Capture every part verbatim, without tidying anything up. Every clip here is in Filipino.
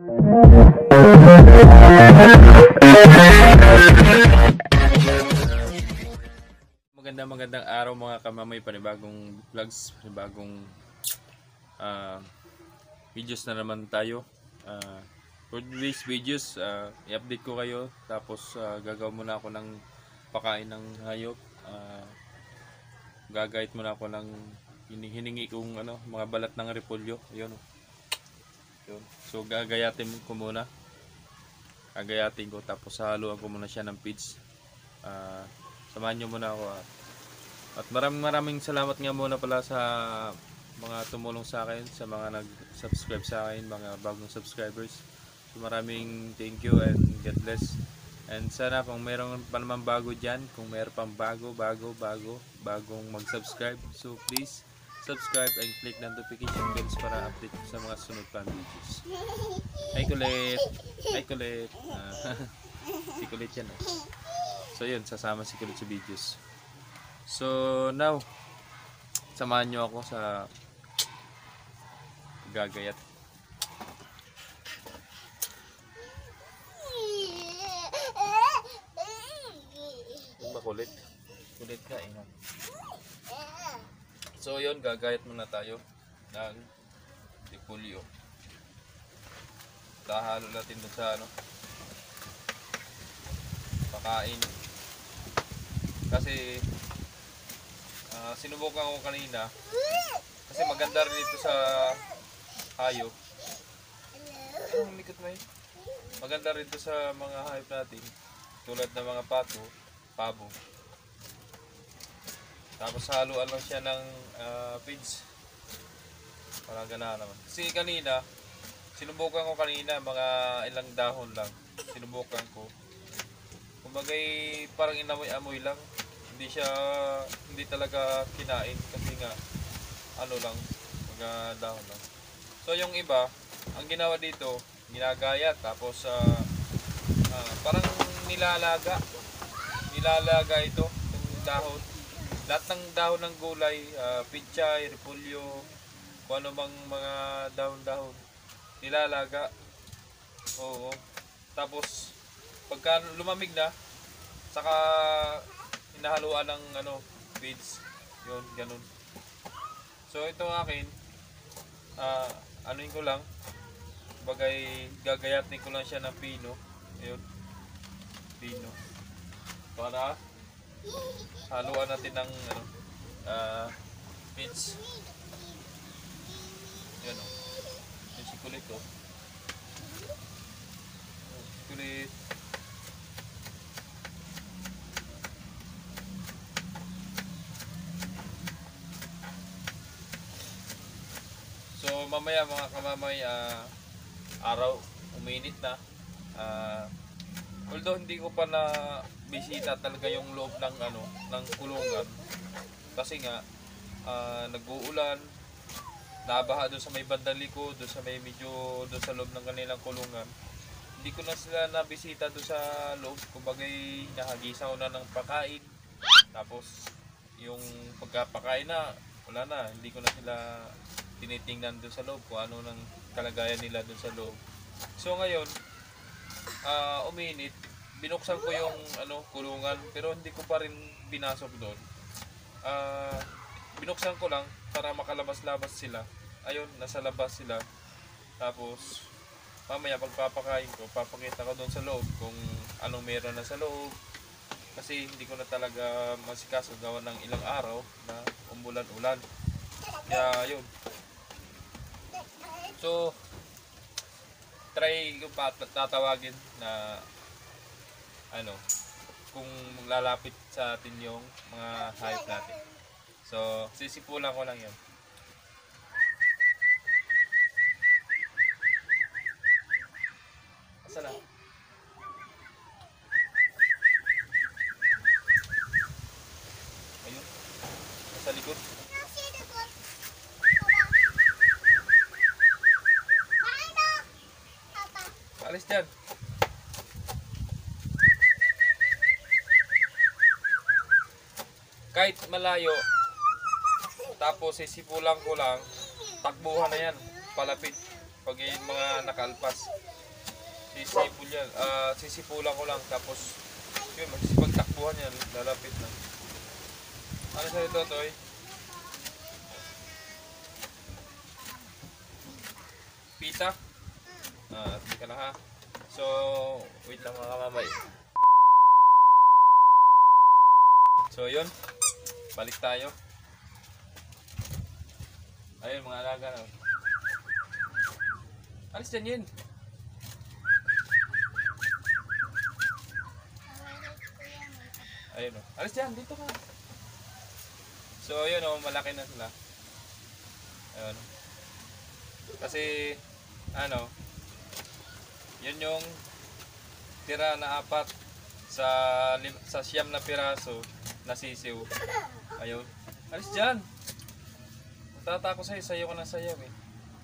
Magandang magandang araw mga kamamay, panibagong vlogs, panibagong uh, videos na naman tayo. Uh, for today's videos, uh, i-update ko kayo, tapos uh, gagawin muna ako ng pakain ng hayop. Uh, gagayat muna ako ng hiningi kong ano, mga balat ng repolyo. Ayun. Yun. So gagayatin ko muna. Gagayatin ko, tapos haluan ko muna siya ng feeds. Uh, samahan nyo muna ako. Uh, at maraming maraming salamat nga muna pala sa mga tumulong sa akin, sa mga nag-subscribe sa akin, mga bagong subscribers. So maraming thank you and God bless. And sana kung mayroon pa naman bago dyan, kung mayroon pang bago, bago, bago, bagong mag-subscribe, so please subscribe and click the notification bells para update sa mga sunod pang videos. Hi kulit! Hi kulit! Uh, si kulit yan. Eh. So yun, sasama si kulit sa videos. So now, samahan nyo ako sa gagayat. Kulit. Kulit ka, eh. So yun, gagayat muna tayo ng repolyo. Tahalo natin dun sa ano, pakain. Kasi uh, sinubukan ko kanina, kasi maganda rin dito sa hayop. Anong likod mo eh? Maganda rin dito sa mga hayop natin, tulad ng mga pato, pabo. Tapos haluan lang siya ng uh, feeds. Parang gana naman. Kasi kanina, sinubukan ko kanina, mga ilang dahon lang. Sinubukan ko. Kumbagay parang inamoy-amoy lang. Hindi siya, hindi talaga kinain. Kasi nga, ano lang, mga dahon lang. So yung iba, ang ginawa dito, ginagayat. Tapos, uh, uh, parang nilalaga. Nilalaga ito, yung dahon. Lahat ng dahon ng gulay, uh, pichay, repolyo, kung ano mang mga dahon-dahon, nilalaga. Oo. Tapos, pagka lumamig na, saka hinahaluan ng ano, feeds. Yun, ganun. So, ito akin, uh, anuin ko lang, bagay gagayatin ko lang siya ng pino. Ayun, pino. Para haluan natin ng ano, uh, feeds. Yan o. Yung si kulit o. Si kulit. So mamaya mga kamamay, uh, araw, uminit na. Uh, although hindi ko pa na bisita talaga yung loob ng ano, ng kulungan. Kasi nga uh, nag-uulan, nabaha doon sa may bandang likod, doon sa may medyo doon sa loob ng kanilang kulungan. Hindi ko na sila nabisita doon sa loob, kumbagay nahagisaw na ng pakain. Tapos yung pagkapakain na, wala na, hindi ko na sila tinitingnan doon sa loob kung ano nang kalagayan nila doon sa loob. So ngayon, uh, uminit, binuksan ko yung ano, kulungan, pero hindi ko pa rin binasok doon. Uh, binuksan ko lang para makalabas-labas sila. Ayun, nasa labas sila. Tapos mamaya pagpapakain ko, papakita ko doon sa loob kung anong meron na sa loob. Kasi hindi ko na talaga masikaso gawa ng ilang araw na umulan-ulan. Kaya yun. So try ko pa tatawagin na ano, kung lalapit sa atin yung mga hayop natin. So, sisipulan ko lang yun. Asa na? Ayun. Sa likod. Alis dyan. Kahit malayo, tapos sisipulan ko lang, takbuhan na yan, palapit. Pag yung mga nakalpas, sisipul yan. Ah, sisipulan ko lang. Tapos, yun, magsipagtakbuhan yan. Lalapit na. Ano sa ito, Toy? Pita? Ah, hindi ka na ha. So, wait lang mga kamamay. So, yun. Balik tayo. Ayun, mga alaga na. Alis dyan yun. Ayun o. Alis dyan, dito ka. So, yun o, malaki na sila. Ayun. Kasi, ano, yun yung tira na apat sa, sa siyam na piraso na sisiw. Ayun. Alis dyan. Tatako sa'yo, sa'yo ko na sayaw eh.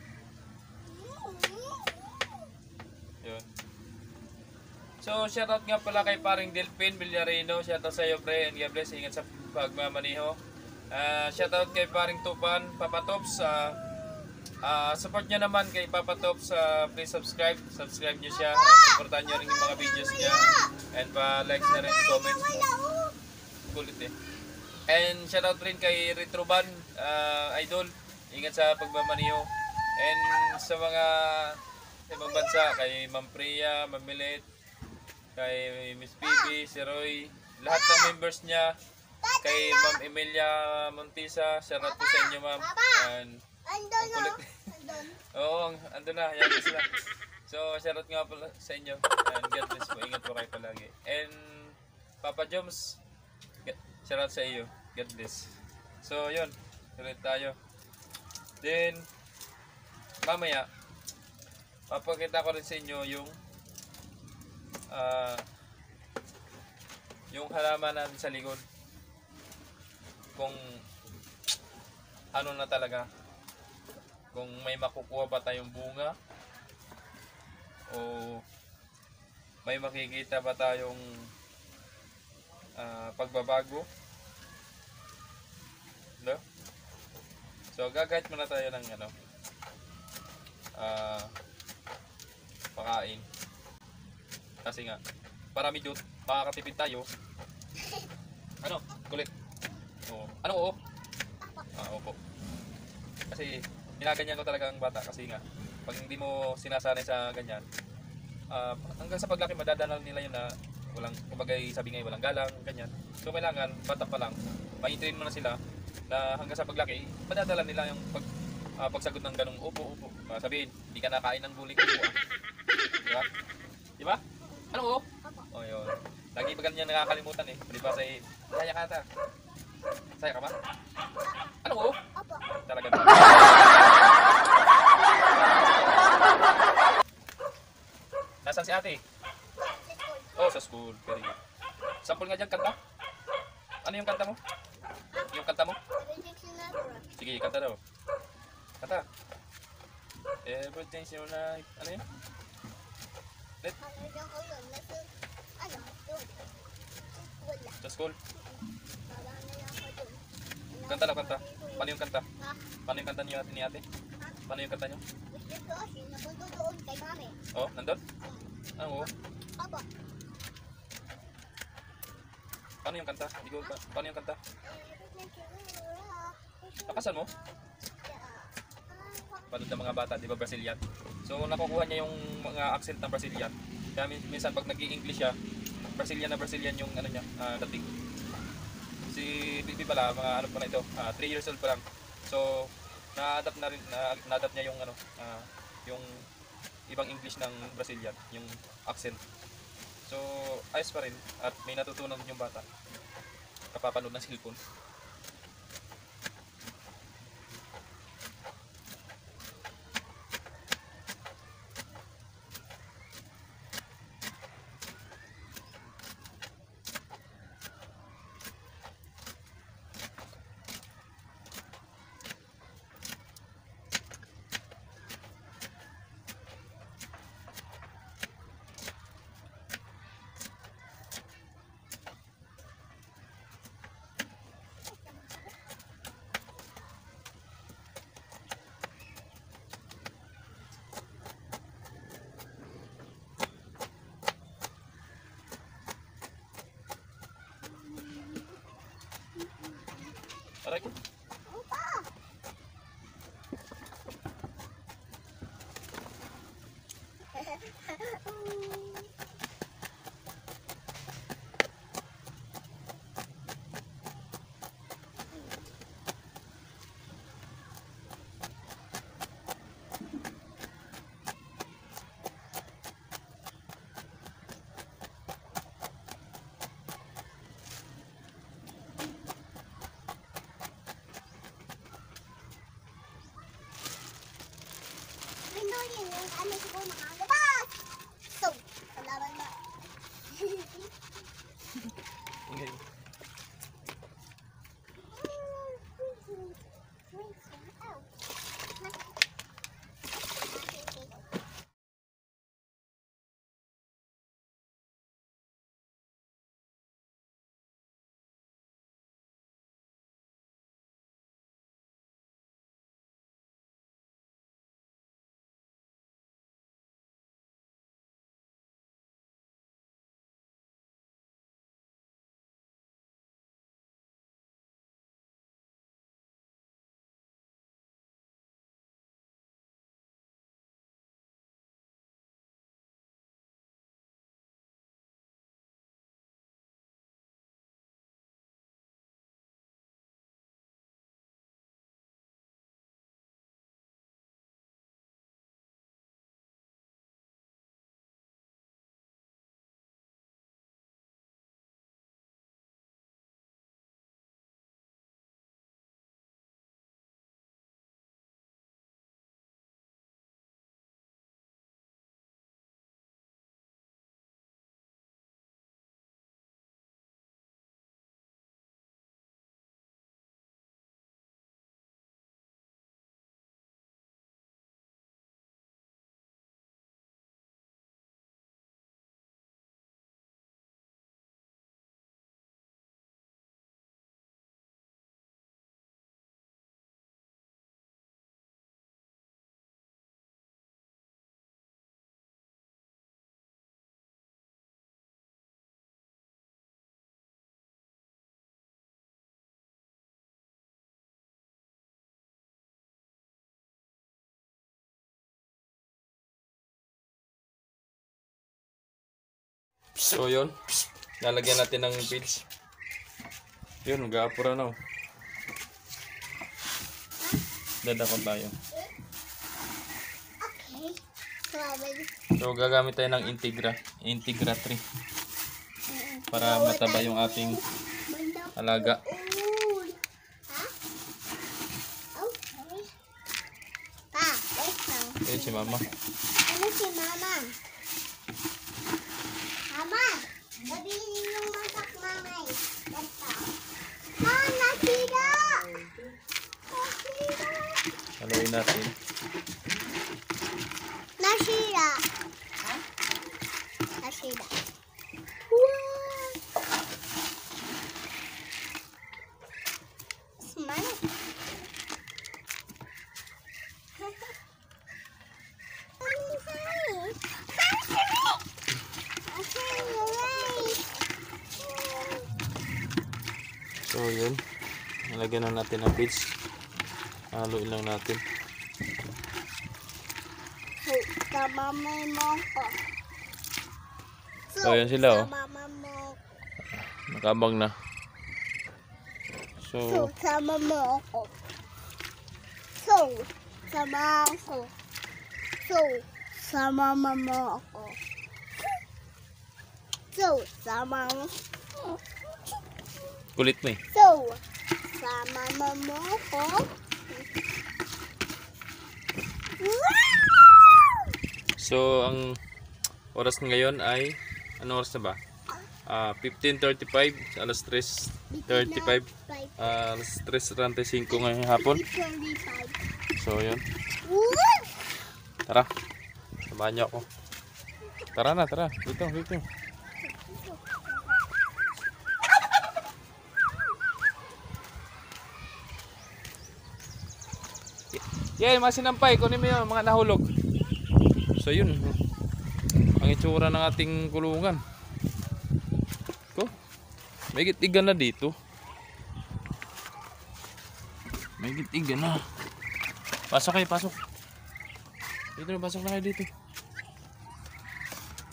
Yun. So, shoutout nga pala kay paring Delphin Villarino. Shoutout sa'yo, pre. And God bless. Ingat sa pagmamaniho. Uh, shoutout kay paring Tupan, Papa Tops. Uh, uh, support nyo naman kay Papa Tops. Uh, please subscribe. Subscribe nyo siya. Supportan nyo rin yung mga videos niya. And pa-likes na rin, comments mo. Kulit eh. And shoutout rin kay Retroban, uh, Idol. Ingat sa pagmamaniho. And sa mga ibang bansa, kay Ma'am Priya, Ma'am Milet, kay Miss Bibi, si Roy, lahat ng members niya, kay Ma'am Emilia Montisa, shoutout po sa inyo, Ma'am. And ang kulit. Oo, ando na, yan sila. So, shoutout nga pala sa inyo. And God bless po, ingat po kayo palagi. And Papa Joms, shoutout sa iyo. God bless. So, yun. Tuloy tayo. Then, mamaya, papakita ko rin sa inyo yung uh, yung halaman natin sa likod. Kung ano na talaga. Kung may makukuha ba tayong bunga o may makikita ba tayong uh, pagbabago. No? So gagahit muna tayo ng ano uh, pakain. Kasi nga para medyo makakatipid tayo. Ano? Kulit. Oo. Ano oo? Ah, opo. Kasi ginaganyan ko talaga ang bata kasi nga pag hindi mo sinasanay sa ganyan, uh, hanggang sa paglaki madadanaw nila yun na walang, kumbaga sabi nga walang galang, ganyan. So kailangan bata pa lang, ma-train mo na sila na hanggang sa paglaki, madadala nila yung pag, uh, pagsagot ng ganung upo, upo. Uh, sabihin, hindi ka nakain ng buling upo. Ah. Diba? Diba? Ano o? O yun. Lagi pa ganyan nakakalimutan eh. Diba sa saya ka ata? Saya ka ba? Ano o? Talaga ba? Nasaan si ate? Oh, sa school. Very good. Sample nga dyan, kanta. Ano yung kanta mo? Yung kanta mo? Sige, kanta daw. Kanta. Everything's your life. Ano yun? Let. Sa school. Kanta daw, kanta. Paano yung kanta? Paano yung kanta niyo ni ate? Paano yung kanta niyo? Oh, nandun? Ano? Opo. Paano yung kanta? Hindi ko, paano yung kanta? Nakasan mo? Panood ng mga bata, di ba Brazilian? So nakukuha niya yung mga accent ng Brazilian. Kaya minsan pag nag-i-English siya, Brazilian na Brazilian yung ano niya, uh, dating. Si Bibi pala, mga ano pa na ito, three uh, years old pa lang. So na-adapt na rin, na-adapt niya yung ano, uh, yung ibang English ng Brazilian, yung accent. So ayos pa rin at may natutunan yung bata kapapanood ng cellphone. Ano siguro nakalabas? So, kalaban na. Okay. So yun, lalagyan natin ng pills. Yun, mag-aapura na. Dadakot tayo. Okay. Grabe. So gagamit tayo ng Integra, Integra three para mataba yung ating alaga. Uy. Ha? Okay. Pa, wait lang. Ayun si mama. Ano si mama? Mama, sabihin yung masak mamay. Basta. Ah, nasira! Nasira! Haluin natin. Nasira. Ha? Nasira. Wow! Smile. So yun, nalagyan na natin ang pills. Haluin lang natin. Kamamay mo ko. So, ayan sila, oh. Kamamay mo. Nakabang na. So, So, sama mo ako. So, sama ako. So, sama mo ako. So, sama mo. kulit mo eh. So, sama mo ako. So, ang oras ngayon ay, ano oras na ba? Ah, fifteen thirty-five, alas tres thirty-five, ah, alas tres thirty-five ngayong hapon. So, yun. Tara, samahan niyo ako. Tara na, tara. Dito, dito. Yan, mga sinampay. Kunin mo yun, mga nahulog. So, yun. Ang itsura ng ating kulungan. Ko, may gitigan na dito. May gitigan na. Pasok kayo, pasok. Dito na, pasok na kayo dito.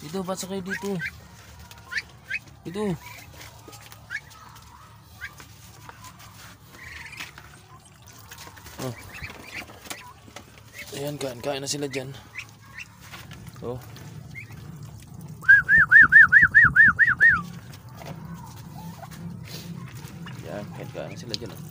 Dito, pasok kayo dito. Dito. Oh. Ayan, kain, kain na sila dyan. Oh. Ayan, kain, kain na sila dyan. Oh.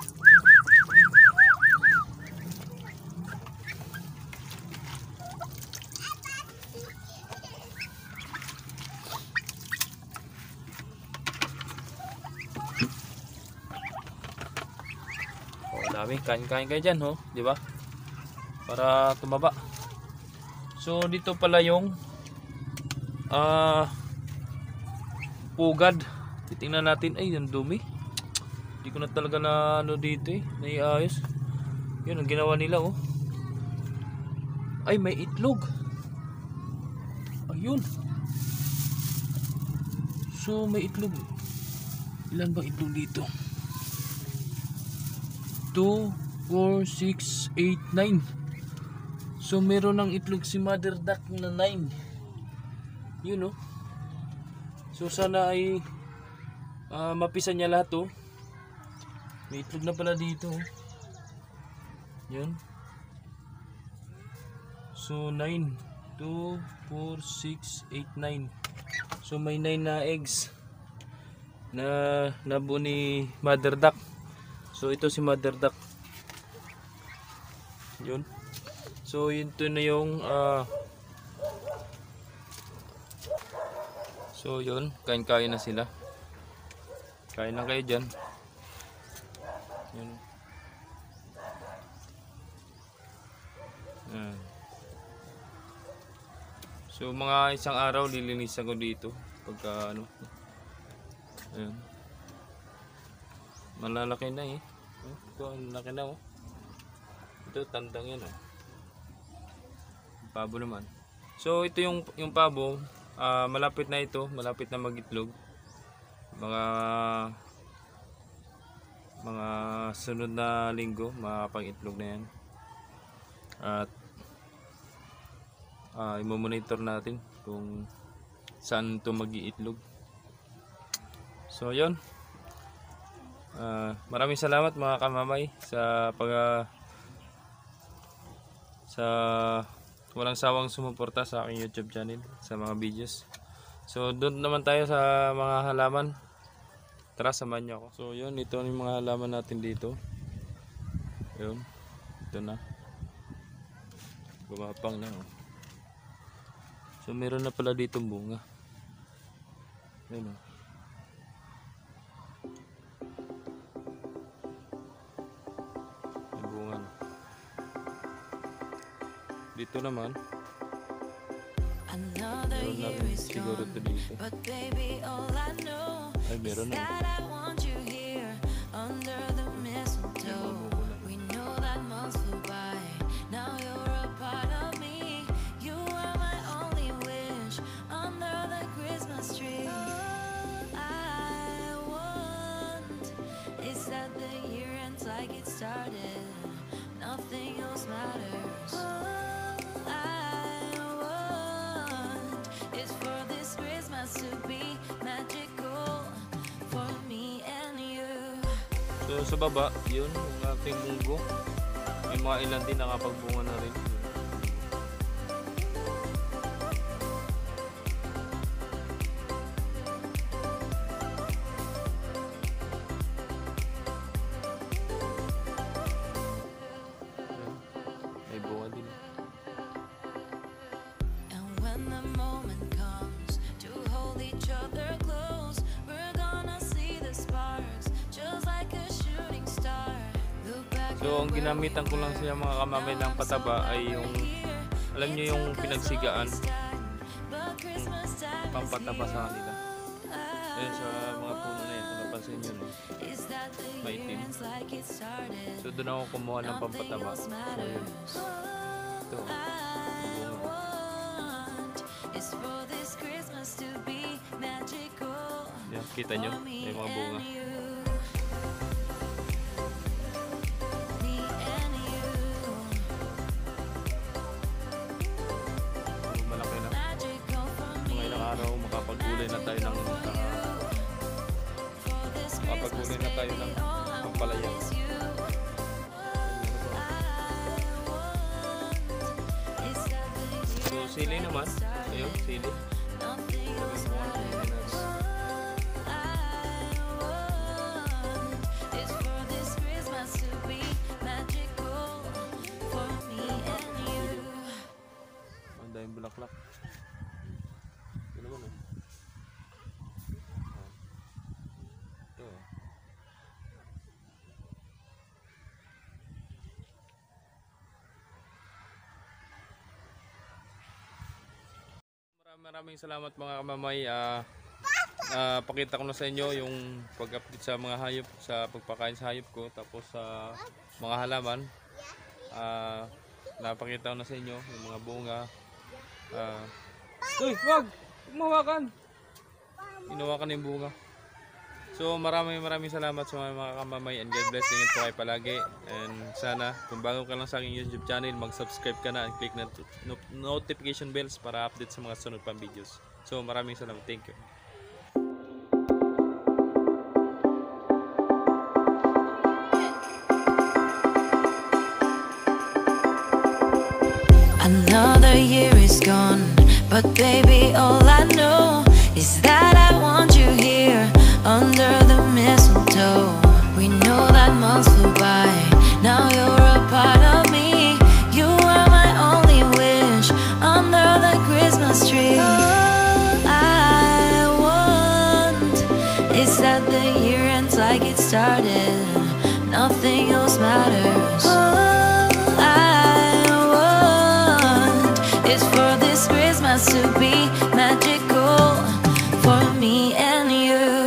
Dami, kain-kain kayo dyan, oh, di ba? Para tumaba. So dito pala yung ah uh, pugad. Titingnan natin, ay ang dumi. Hindi ko na talaga na ano dito eh, naiayos. Yun ang ginawa nila, oh. Ay, may itlog. Ayun. So may itlog. Ilan ba itlog dito? two, four, six, eight, nine. So meron ng itlog si mother duck na nine. Yun, oh. So sana ay uh, mapisa niya lahat, oh. May itlog na pala dito, oh. Yun. So nine, two, four, six, eight, nine. So may nine na eggs na nabuo ni mother duck. So ito si mother duck. Yun. So yun to na yung uh, so yun, kain-kain na sila. Kain na kayo dyan. Yun. Yan. So mga isang araw lilinisan ko dito pagka ano. Ayan. Malalaki na eh. Ito ang laki na, oh. Ito tandang yan, oh. Pabo naman. So ito yung yung pabo, uh, malapit na ito, malapit na magitlog. Mga mga sunod na linggo makapag-itlog na yan. At uh, i-monitor natin kung saan ito mag-iitlog. So yun. Uh, maraming salamat mga kamamay sa pag uh, sa walang sawang sumuporta sa aking YouTube channel sa mga videos. So doon naman tayo sa mga halaman. Tara, samahan niyo ako. So yun, ito yung mga halaman natin dito. Yun, ito na. Gumapang na, oh. So meron na pala dito bunga. Yun, oh. Dito naman meron natin siguro ito dito. Ay, meron na. Nothing else matters. To be magical for me and you. So sa baba, yun yung ating munggo. May mga ilan din nakapagbunga na rin. May bunga din. And when the moment comes to hold each other close, we're gonna see the sparks just like a shooting star. Look back. So ang ginamitan ko lang siya mga kamamay ng pataba ay yung, alam nyo yung pinagsigaan, yung pampataba sa kanila. Ayun sa mga puno na yun, kung napansin nyo, no? Maitim. So doon ako kumuha ng pampataba. So yun, ito, yan, kita nyo, may mga bunga. Malaki na. araw makapag-ulay na tayo ng uh, makapag-ulay na tayo ng ampalaya. So sili naman, ayun, sili. Ang daming bulaklak. Ito naman oh. Ito oh. Maraming maraming salamat mga kamamay. Ah, ah, pakita ko na sa inyo yung pag-update sa mga hayop, sa pagpakain sa hayop ko, tapos sa mga halaman. Ah, napakita ko na sa inyo yung mga bunga. Ah, uy, wag! Huwag mahawakan! Inawakan na yung bunga. So maraming maraming salamat sa mga, mga kamamay, and God bless. Ingat po kayo palagi, and sana kung bago ka lang sa aking YouTube channel, mag-subscribe ka na and click na no notification bells para update sa mga sunod pang videos. So maraming salamat. Thank you. Another year is gone, but baby, all I know is that I want you here under the mistletoe. We know that months flew by, now you're a part of me. You are my only wish under the Christmas tree. All I want is that the year ends like it started, nothing else matters. All I want is for this Christmas to be magical for me and you.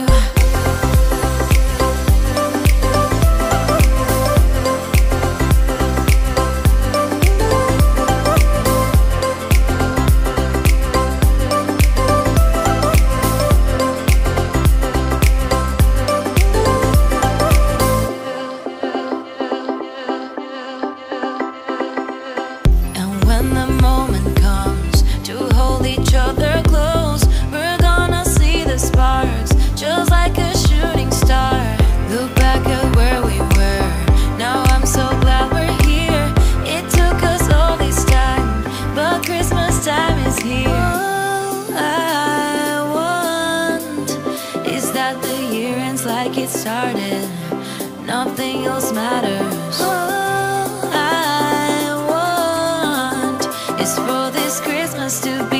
And when the moment comes to hold each other close, we're gonna see the sparks just like a shooting star. Look back at where we were, now I'm so glad we're here. It took us all this time, but Christmas time is here. All I want is that the year ends like it started, nothing else matters. All I want is for this Christmas to be